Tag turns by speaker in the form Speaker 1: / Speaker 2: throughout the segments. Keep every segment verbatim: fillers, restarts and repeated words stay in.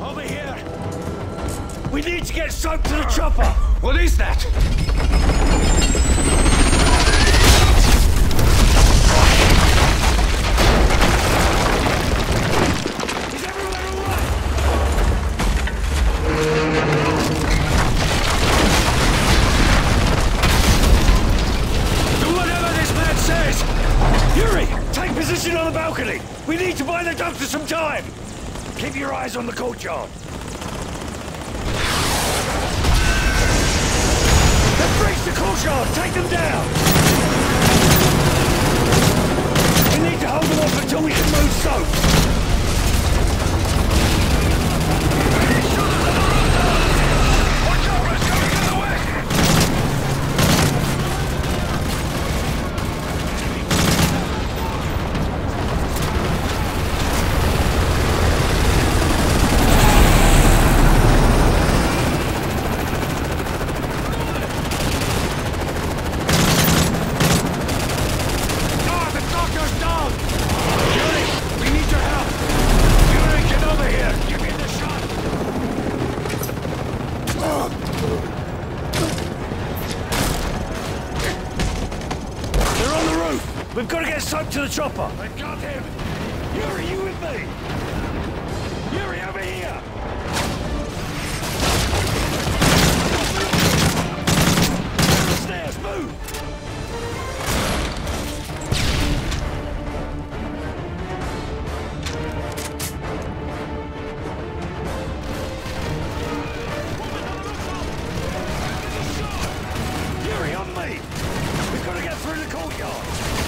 Speaker 1: Over here! We need to get soap to the chopper! What is that? Is everyone alright? Do whatever this man says! Yuri, take position on the balcony! We need to buy the doctor some time! Keep your eyes on the courtyard! They've breached the courtyard! Take them down! We need to hold them off until we can move soap! We've got to get soap to the chopper! I got him! Yuri, you with me? Yuri, over here! Down the stairs, move! Yuri, on me! We've got to get through the courtyard!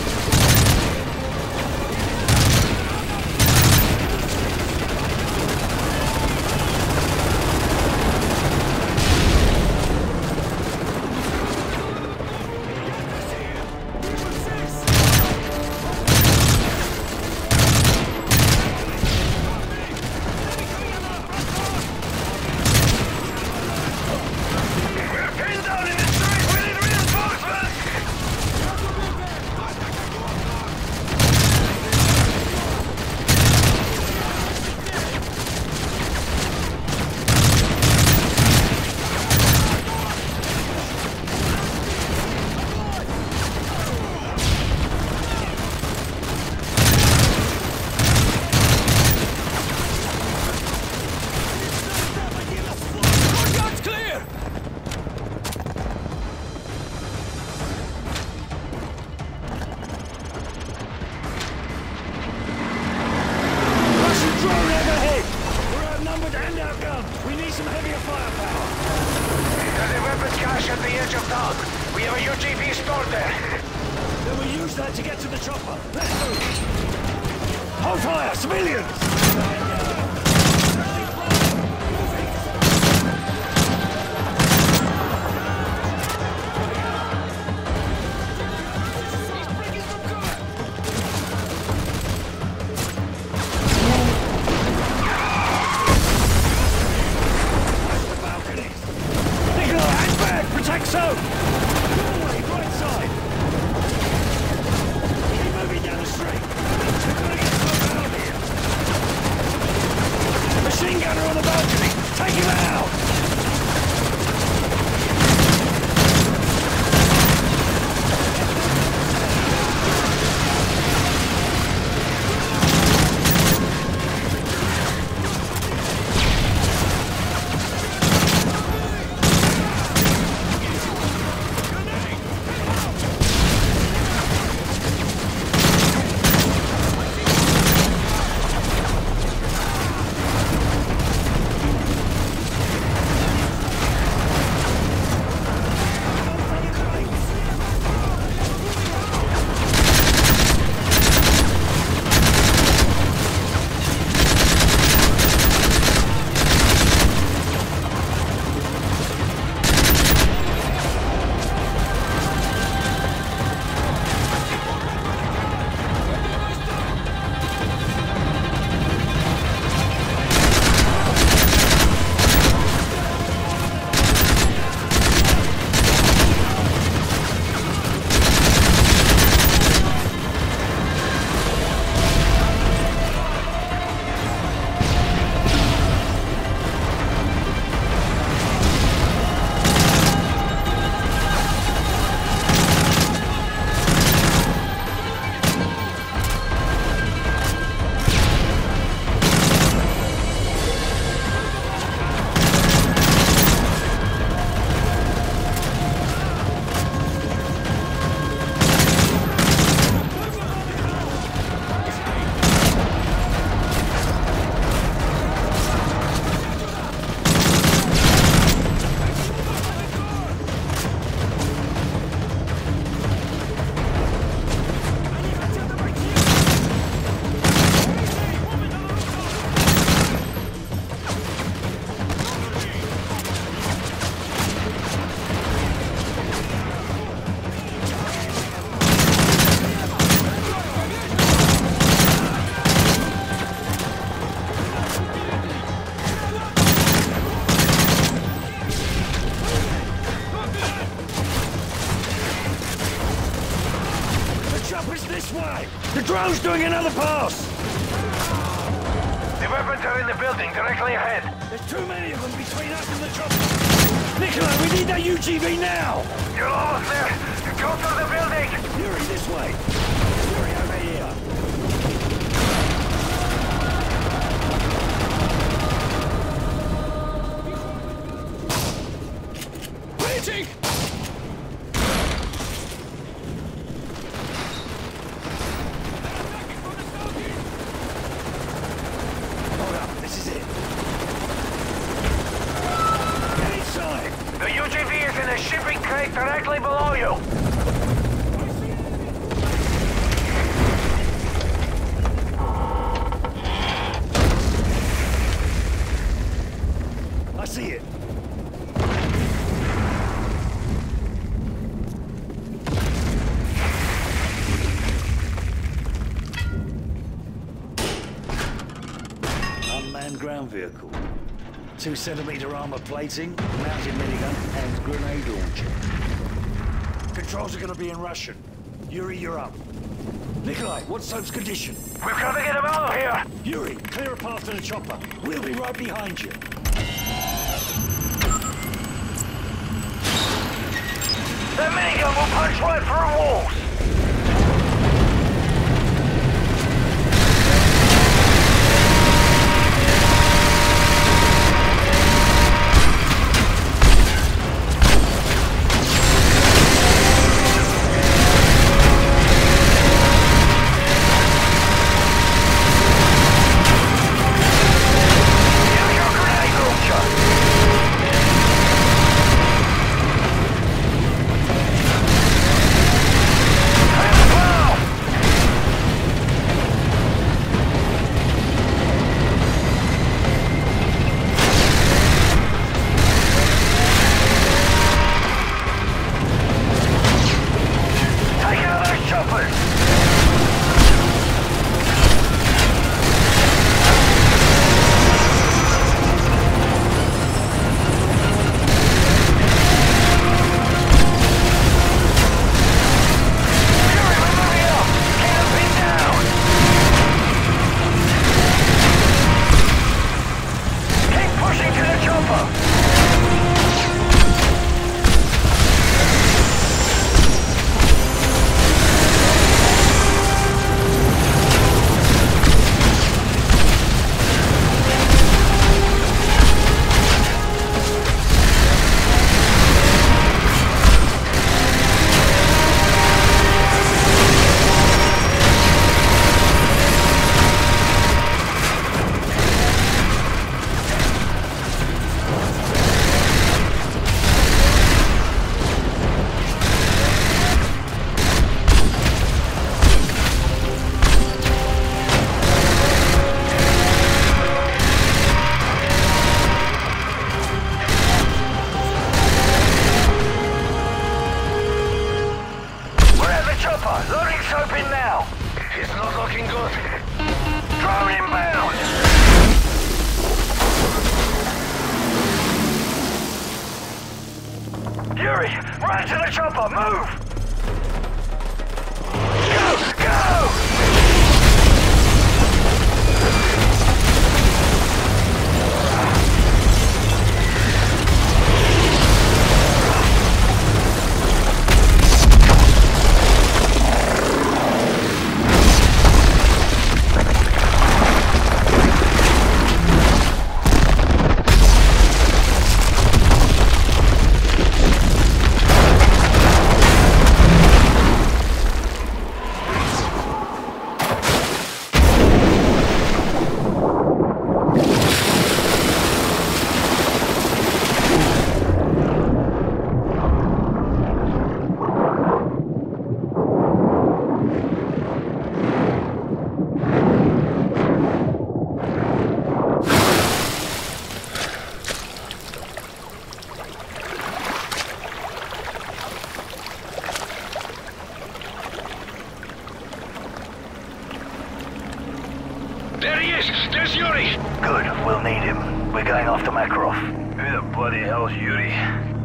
Speaker 1: To get to the chopper. Let's move. Hold fire, civilians! Protect soap! Doorway, right side! Keep moving down the street! We've got to get soap out of here! Machine gunner on the balcony! Take him out! How's doing another pass?
Speaker 2: The weapons are in the building, directly ahead.
Speaker 1: There's too many of them between us and the chopper. Nikolai, we need that U G V now!
Speaker 2: You're almost there. Go through the building.
Speaker 1: Yuri, this way. Yuri, over here. Waiting! Hold up, this is it. Get inside!
Speaker 2: The U G V is in a shipping crate directly below you.
Speaker 1: I see it. Unmanned ground vehicle. Two centimeter armor plating, mounted minigun, and grenade launcher. Controls are gonna be in Russian. Yuri, you're up. Nikolai, what's Soap's condition?
Speaker 2: We've got to get him out of here.
Speaker 1: Yuri, clear a path to the chopper. We'll be right behind you.
Speaker 2: The minigun will punch right through walls. Yuri, run to the chopper, move! Go, go! There he is! There's Yuri!
Speaker 3: Good, we'll need him. We're going after Makarov.
Speaker 2: Who the bloody hell's Yuri?